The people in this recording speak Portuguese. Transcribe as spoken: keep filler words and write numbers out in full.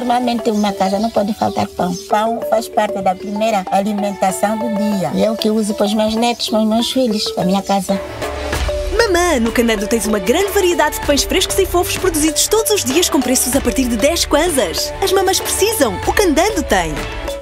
Normalmente uma casa não pode faltar pão. Pão faz parte da primeira alimentação do dia. E é o que eu uso para os meus netos, para os meus filhos, para a minha casa. Mamã, no Candando tens uma grande variedade de pães frescos e fofos produzidos todos os dias com preços a partir de dez kwanzas. As mamães precisam, o Candando tem.